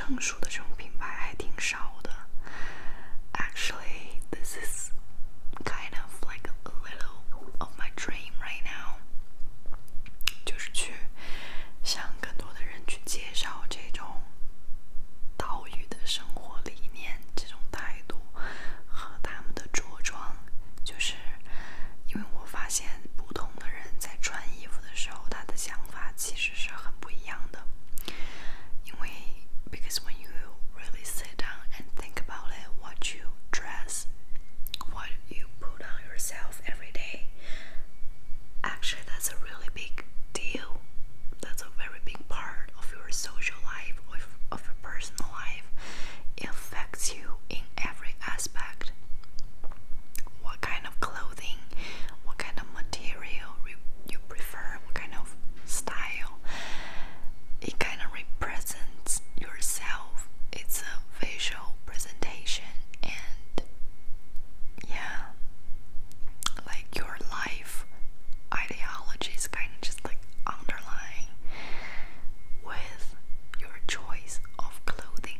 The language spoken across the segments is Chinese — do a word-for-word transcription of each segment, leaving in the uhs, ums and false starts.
成熟的这种品牌还挺少的。Actually, this is kind of like a little of my dream right now， 就是去向更多的人去介绍这种岛屿的生活理念，这种态度和他们的着装。就是因为我发现不同的人在穿衣服的时候，他的想法其实是很不一样的。因为 because when you really sit down and think about it, what you dress, what you put on yourself every day, actually that's a really big deal. That's a very big part of your social life, of, of your personal life. It affects you in every aspect. What kind of clothing, what kind of material you prefer, what kind of style. It kind of represents yourself. It's a visual presentation, and yeah, like your life ideology is kind of just like underlying with your choice of clothing.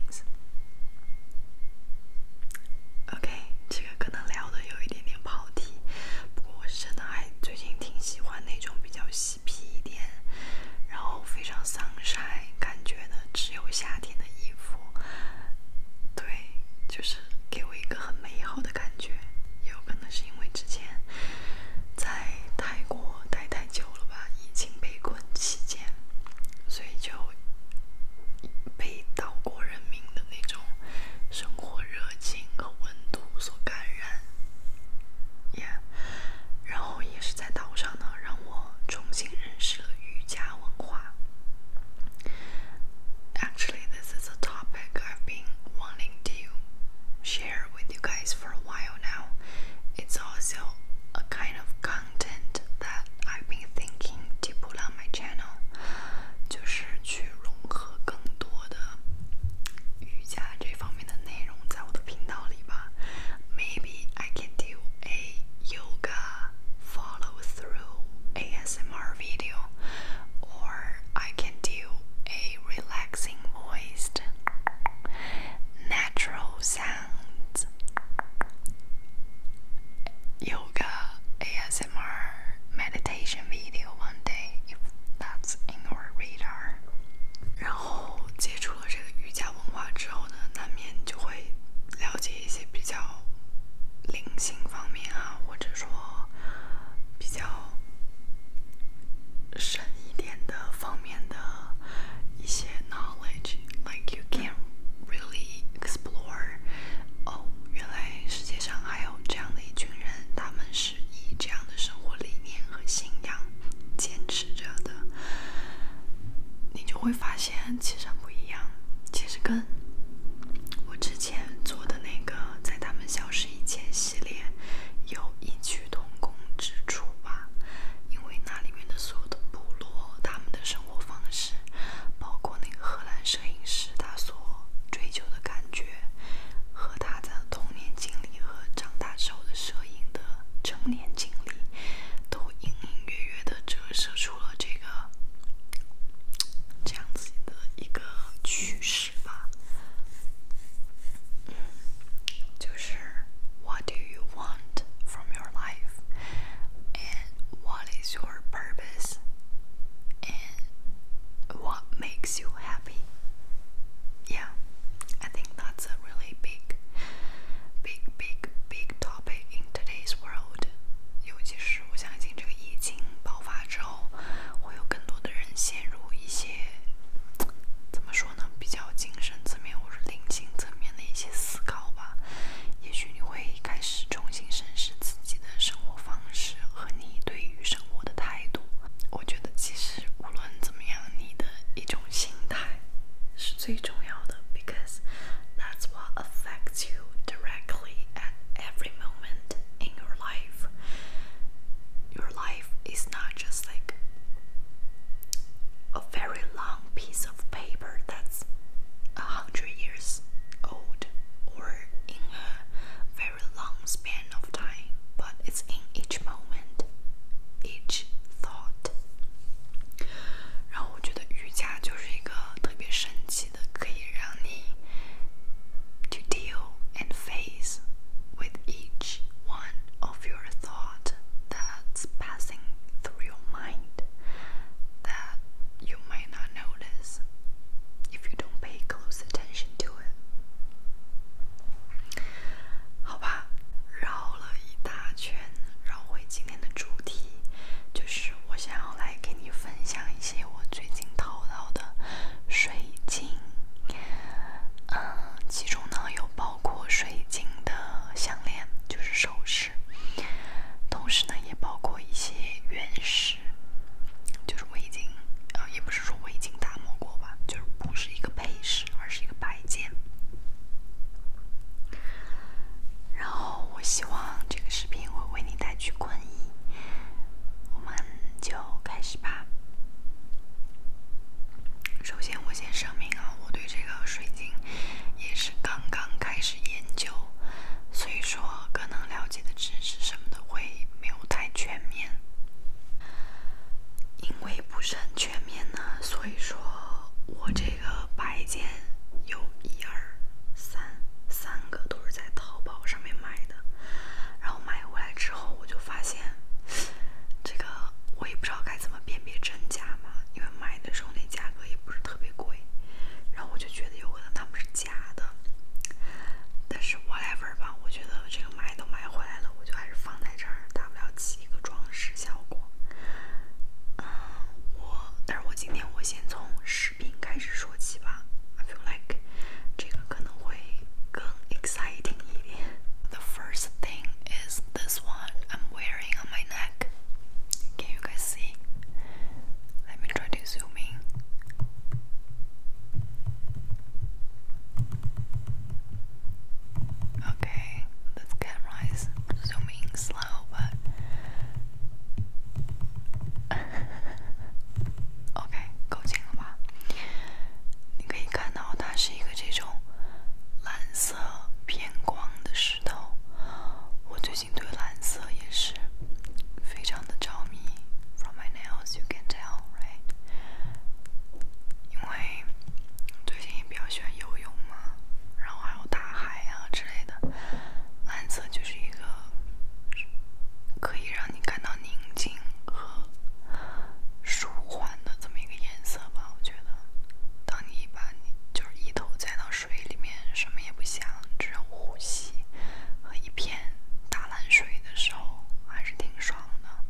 OK， 这个可能聊的有一点点跑题，不过我是真的还最近挺喜欢那种比较嬉皮一点，然后非常sunshine感觉的只有夏天的衣服。对，就是给我一个很美好的感觉。也有可能是因为之前在泰国待太久了吧，疫情被困期间，所以就被岛国人民的那种生活热情和温度所感染。Yeah， 然后也是在岛上呢，让我重新认识了瑜伽文化。Actually, this is a topic I've been wanting to share with you guys for a while now. It's also a kind of content that I've been thinking to put on my channel. 就是去融合更多的瑜伽这方面的内容在我的频道里吧。Maybe I can do a yoga follow through A S M R video, or I can do a relaxing voiced natural sounds yoga A S M R meditation video one day, if that's in your radar. 然后接触了这个瑜伽文化之后呢，难免就会了解一些比较灵性方面啊，或者说比较深一点的方面的一些 knowledge. Like you can really explore. 哦，原来世界上还有这样的一群人，他们是以这样的生活理念和信仰坚持着的。你就会发现其实很不一样，其实跟我之前做的那个在他们消失以前系列有异曲同工之处吧。因为那里面的所有的部落，他们的生活方式，包括那个荷兰摄影师他所追求的感觉，和他的童年经历和长大之后的摄影的成年经历，都隐隐约约地折射出了这个这样子的一个趋势吧。嗯，就是 What do you want from your life, and what is your purpose, and what makes you happy? Yeah, I think that's a really big, big, big, big topic in today's world. 尤其是我相信这个疫情爆发之后，会有更多的人陷入一些怎么说呢，比较精神层面或者灵性层面的一些思考吧。也许你会开始重新审视自己的生活方式和你对于生活的态度。我觉得其实无论怎么样，你的一种心态是最重要的 because that's what affects you directly at every moment in your life. Your life is not just like a very long piece of paper that's a hundred years old, or in a very long span of time, but it's in each moment, each thought. 然后我觉得瑜伽就是一个特别神奇的，可以让你知识什么的会没有太全面。因为不是很全面呢，所以说我这个摆件有一二三三个都是在淘宝上面买的，然后买回来之后我就发现，这个我也不知道该怎么辨别真假嘛，因为买的时候那价格也不是特别贵，然后我就觉得有可能他们是假的，但是 whatever 吧，我觉得这个买都买回来了，我就还是放在这儿，大不了起一个装饰效果。嗯，我，但是我今天我先从饰品开始说起吧。I feel like 这个可能会更 exciting 一点。The first thing is this one I'm wearing on my neck. Can you guys see? Let me try to zoom in. Okay, this camera is zooming slow, but OK， 够近了吧？你可以看到它是一个这种蓝色偏光的石头。我最近对蓝色也是非常的着迷。From my nails, you can tell, right？ 因为最近也比较喜欢游泳嘛，然后还有大海啊之类的。蓝色就是一个可以让你感到宁静和舒缓的这么一个颜色吧，我觉得。当你把你就是一头栽到水里面，什么也不想，只有呼吸和一片大蓝水的时候，还是挺爽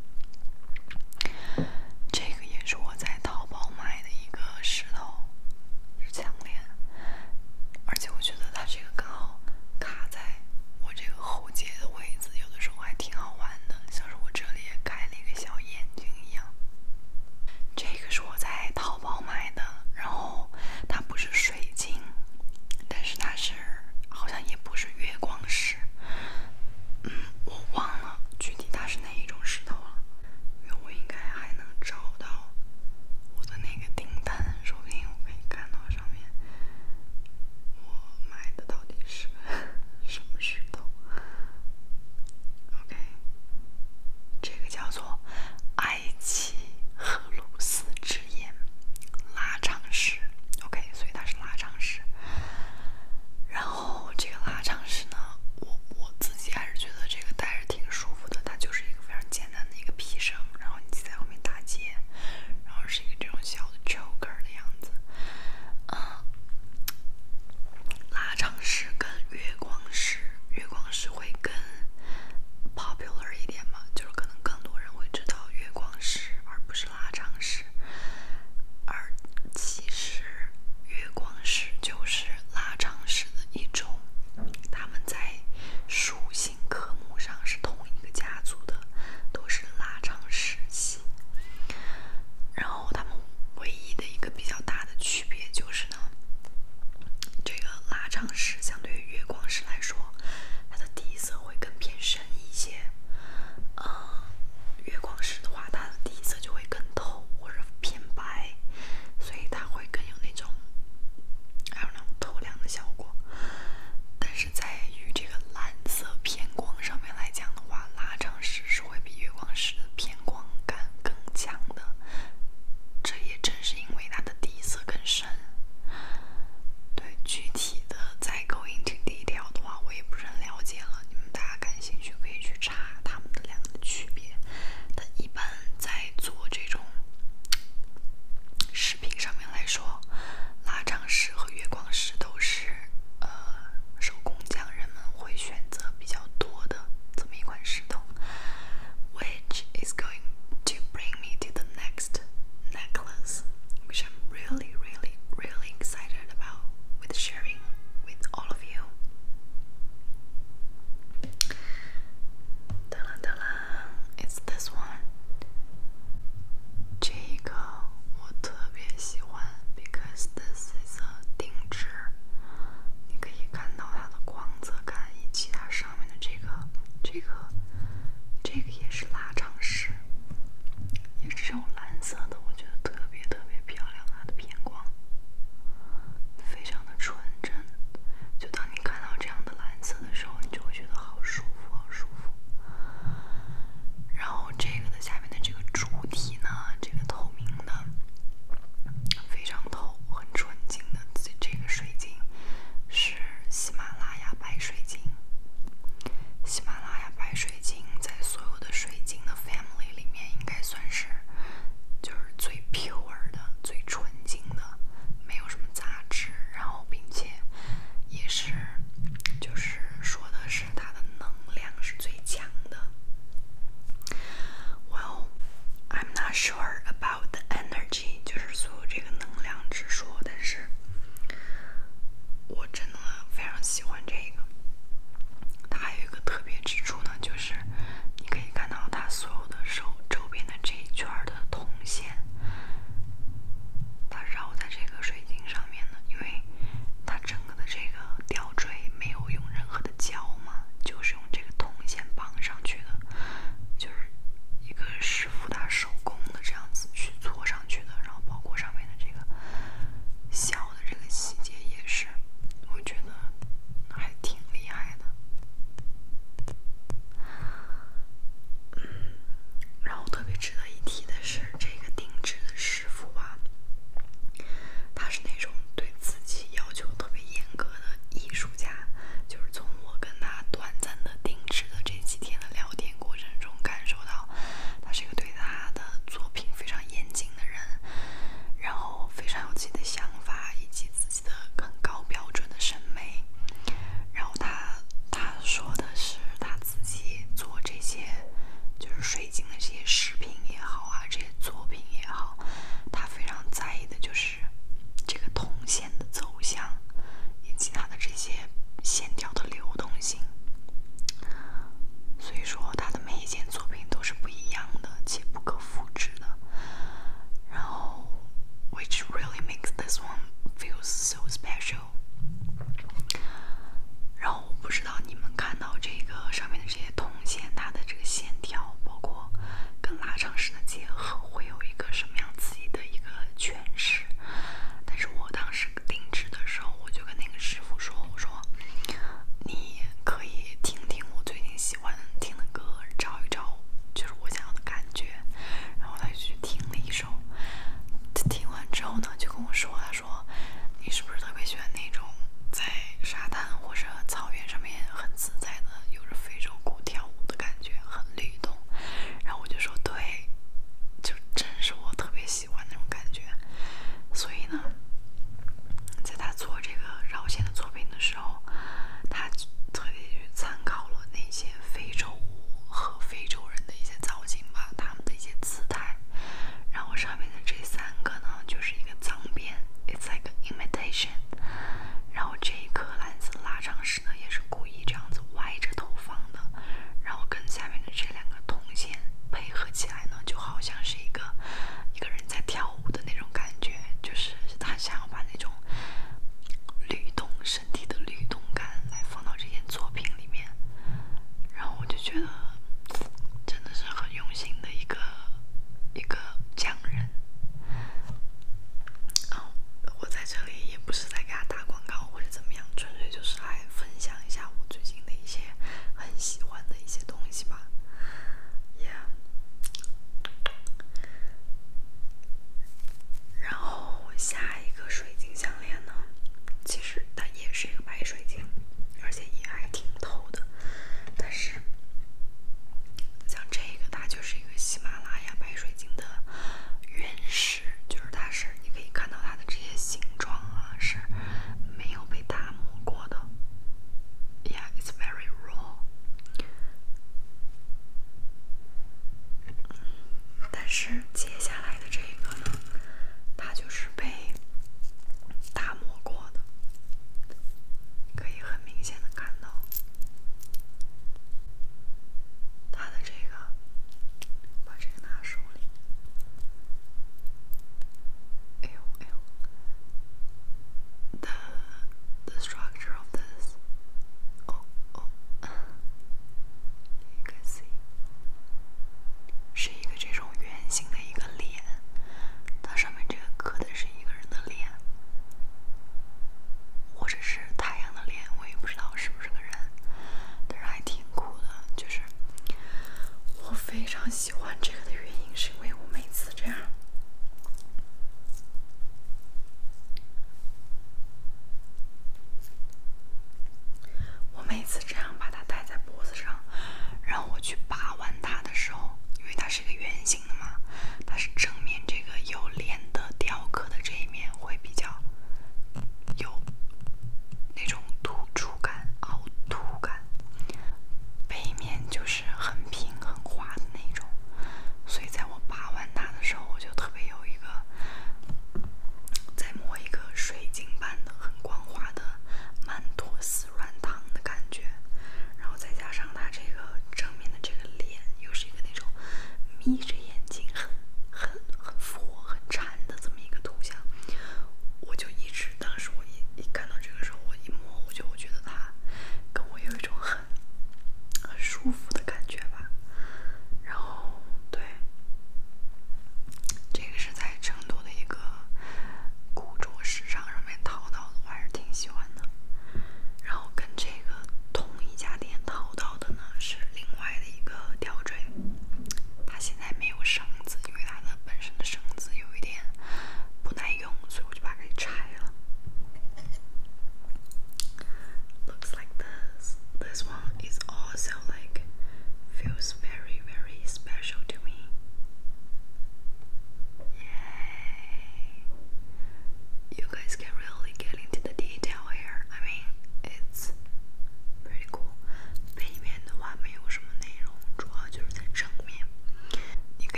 的。这个也是我在淘宝买的一个石头，是项链，而且我觉得它这个刚好卡在我这个喉结的位置，有的时候还挺好玩的，像是我这里也开了一个小眼睛一样。这个是我在淘宝买的，然后它不是水晶，但是它是好像也不是月光石，嗯，我忘了具体它是哪一种石头了，因为我应该还能找到我的那个订单，说不定我可以看到上面我买的到底是什么石头。OK， 这个叫做埃及荷鲁斯之眼拉长石 ，OK， 所以它是拉长石。然后这个拉长石呢，我我自己还是觉得这个戴着挺舒服的，它就是一个非常简单的一个皮绳，然后你系在后面打结，然后是一个这种小的 choker 的样子。嗯，拉长石跟月光石，月光石会更 popular 一点嘛，就是可能更多人会知道月光石，而不是拉长石。而其实月光石就是拉长石的一种，它们在属性科目上是同一个家族的，都是拉长石系。然后它们唯一的一个比较大的区别就是呢，这个拉长石相对于月光石来说，它的底色会更偏深一些。呃，月光石的话，它的底色就会更透或者偏白，所以它会更有那种还有那种透亮的效果。但是在于这个蓝色偏光上面来讲的话，拉长石是会比月光石的偏光感更强的。这也正是因为它的底色更深。对，具体的再 go into detail 的话，我也不是很了解了。你们大家感兴趣可以去查它们的两个的区别。但一般在做这种饰品上面来说，拉长石和月光石都是呃手工匠人们会选择比较多的这么一款石头。Which is going to bring me to the next necklace, which I'm really, really, really excited about with sharing with all of you. 噔啦噔啦 It's this one. 这个我特别喜欢 because this is a 定制。你可以看到它的光泽感以及它上面的这个这个这个也是拉长石，也是这种蓝色的，我觉得特别特别漂亮，它的偏光。 绕在这个水晶上面的，因为它整个的这个吊坠没有用任何的胶嘛，就是用这个铜线绑上去的，就是一个师傅他手工的这样子去做上去的，然后包括上面的这个小的这个细节也是，我觉得还挺厉害的。嗯，然后特别值得一提的是，这个定制的师傅啊，他是那种对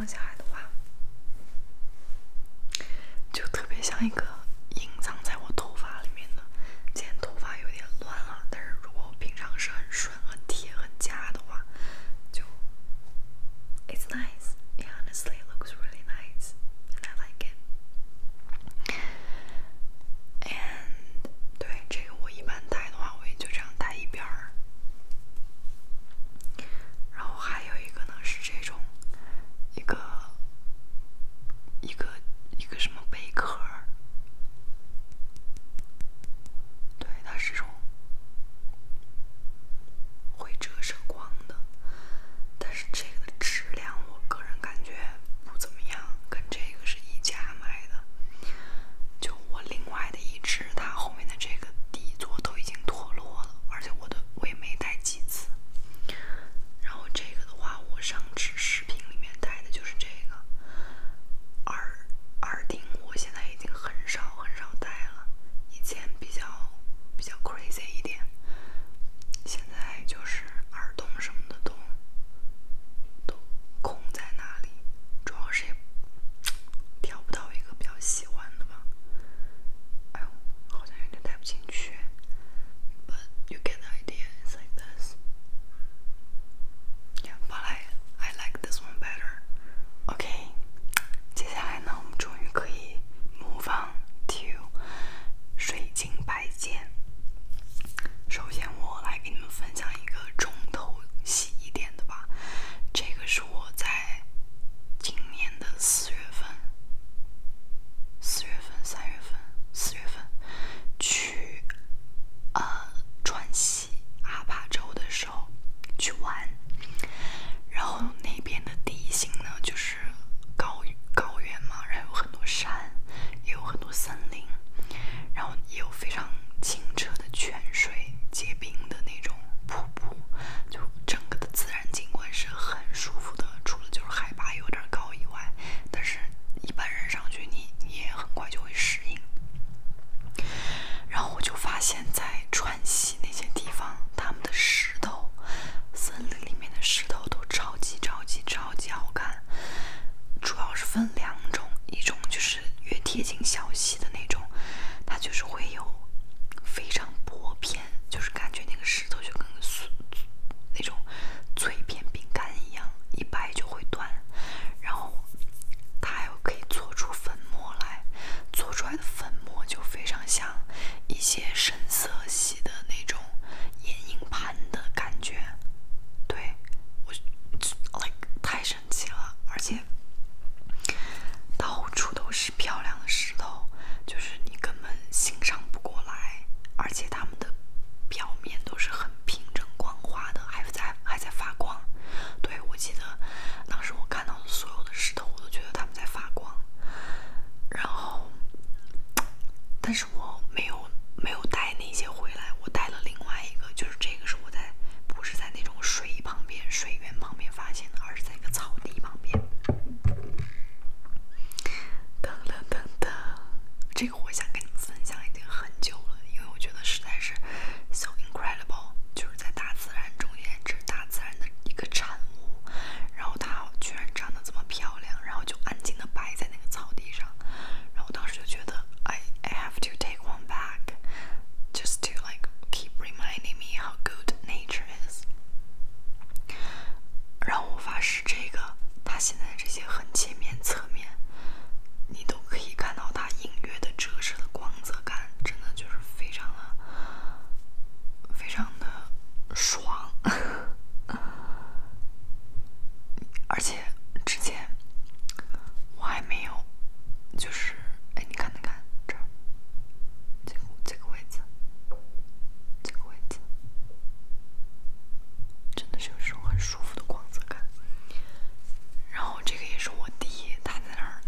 下来的话，就特别像一个隐藏在我头发里面的。今天头发有点乱了，但是如果平常是很顺、很贴、很夹的话，就 it's nice. It honestly looks really nice, and I like it. And 对这个我一般戴的话，我也就这样戴一边儿。然后还有一个呢是这种一个一个一个什么贝壳，对，它是这种会折射光的，但是这个的质量我个人感觉不怎么样，跟这个是一家买的。就我另外的一只，它后面的这个底座都已经脱落了，而且我的我也没戴几次。然后这个的话，我上次视频里面戴的就是这个耳耳钉，我现在已经很少很少戴了，以前比较比较 crazy 一点，现在就是耳洞什么的都都空在那里，主要是也挑不到一个比较喜欢的吧。哎呦，好像有点戴不进去。But you get the idea, it's like this. Yeah, but I, I like this one better. OK, 接下来呢，我们终于可以 move on to 水晶摆件。首先我来给你们分享一个重头戏一点的吧，这个是我在今年的四月份、四月份、三月份、四月份去呃川西阿坝州的时候去玩，然后那边的地形呢就是高高原嘛，然后有很多山，也有很多森林，然后也有非常清澈的泉水、结冰的那种瀑布，就整个的自然景观是很舒服的，除了就是海拔有点高以外，但是一般人上去你你也很快就会适应。然后我就发现在川西那些地方，他们的石头，森林里面的石头都超级超级超级好看，主要是分两种，一种就是越贴近小溪的那种，它就是会有非常薄片，就是感觉那个石头就跟那种脆片饼干一样，一掰就会断。然后它还有可以做出粉末来，做出来的粉末就非常像一些深色系的那种眼影盘的感觉。对，我 like 太神奇了，而且到处都是漂亮的石头，就是你根本欣赏不过来，而且它们的表面都是很平整光滑的，还在还在发光。对，我记得当时我看到的所有的石头，我都觉得它们在发光。然后，但是我没有没有带那些回来，我带了另外一个，就是这个是我在不是在那种水旁边、水源旁边发现的，而是在一个草地旁边。噔噔噔噔，这个我想跟你们分享已经很久了，因为我觉得实在是 so incredible， 就是在大自然中间，这是大自然的一个产物，然后它居然长得这么漂亮，然后就安静的摆在那个草地上，然后我当时就觉得 I I have to take one back just to like keep reminding me how good nature is。然后我发誓这个它现在这些横切面、侧面，你都可以看到它隐约的折射的光泽感，真的就是非常的非常的爽。而且之前我还没有，就是哎，你看，你看这儿，这个这个位置，这个位置，真的是有这种很舒服的光泽感。然后这个也是我弟他在那儿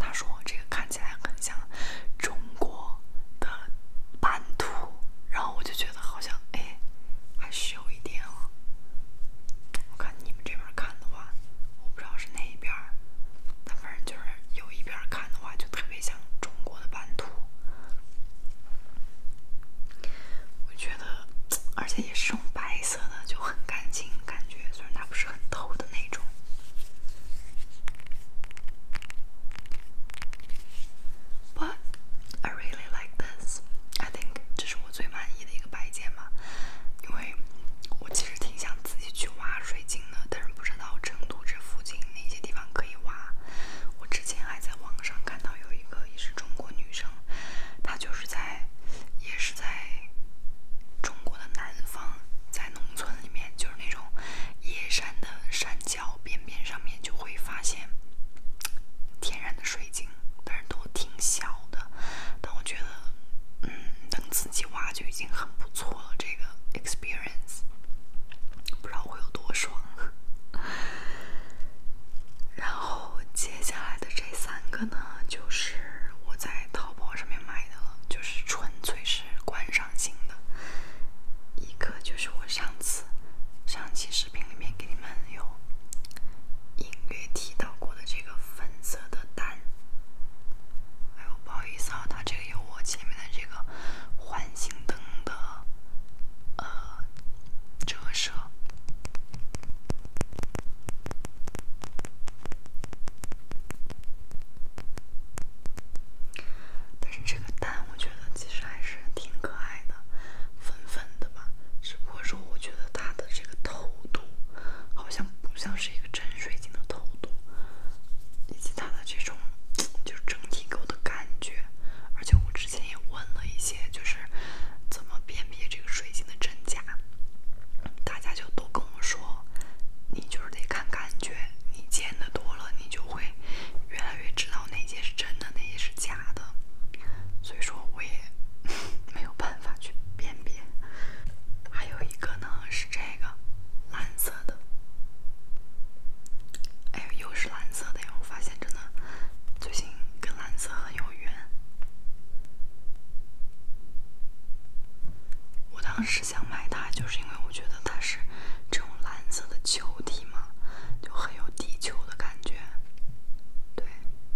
当时想买它，就是因为我觉得它是这种蓝色的球体嘛，就很有地球的感觉。对。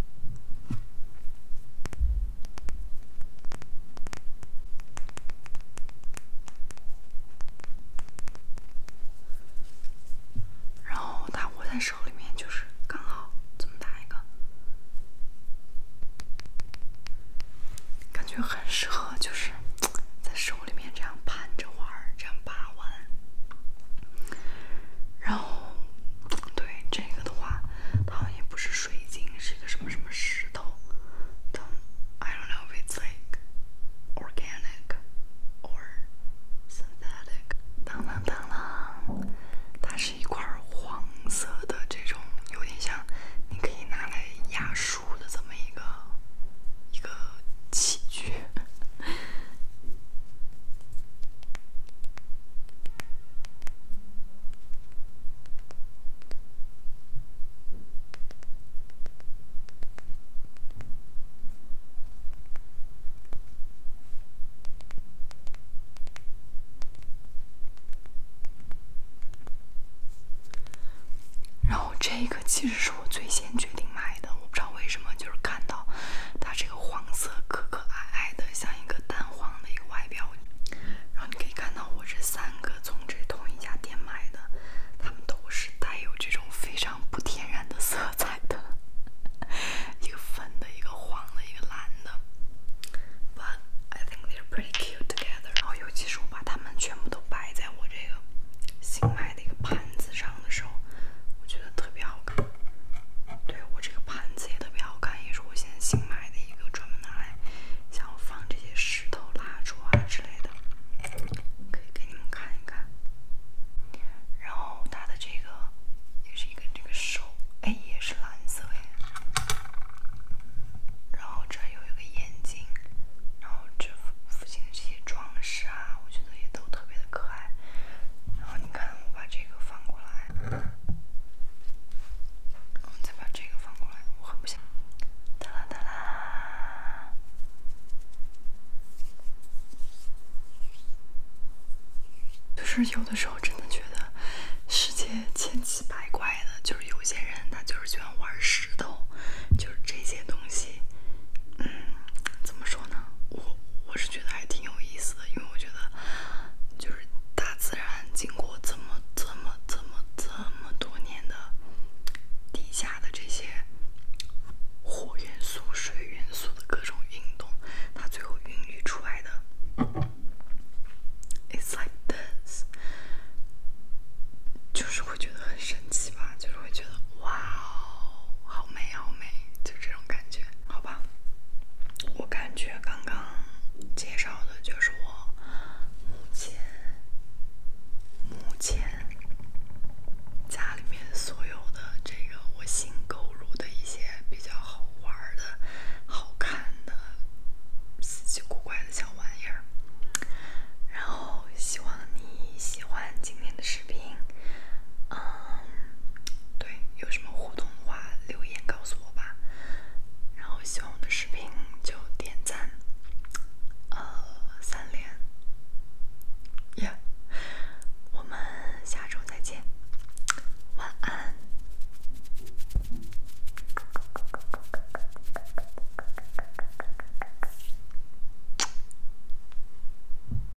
然后它握在手里面就是刚好这么大一个，感觉很适合就是在手里面这样盘着玩，这样把玩。然后，对这个的话，它好像也不是水晶，是一个什么什么石头。I don't know if it's like organic or synthetic。当当当当，它是一块黄色的这种，有点像你可以拿来压树的这么一个一个器具。然后这个其实是我最先决定买的，我不知道为什么，就是看到它这个黄色可可爱爱的，像一个蛋黄的一个外表。然后你可以看到我这三个从这同一家店买的，它们都是带有这种非常不天然的色彩的，一个粉的，一个黄的，一个蓝的。But I think they're pretty cute together。然后尤其是我把它们全部都摆在我这个新买的一个盘子上的时候，我觉得特别好看。对，我这个盘子也特别好看，也是我现在新买的一个，专门拿来想要放这些石头、蜡烛啊之类的，可以给你们看一看。然后它的这个也是一个这个手，哎，也是蓝色哎。然后这有一个眼睛，然后这附近的这些装饰啊，我觉得也都特别的可爱。然后你看，我把这个放过来。我们再把这个放过来，我很不想。哒啦哒啦，就是有的时候真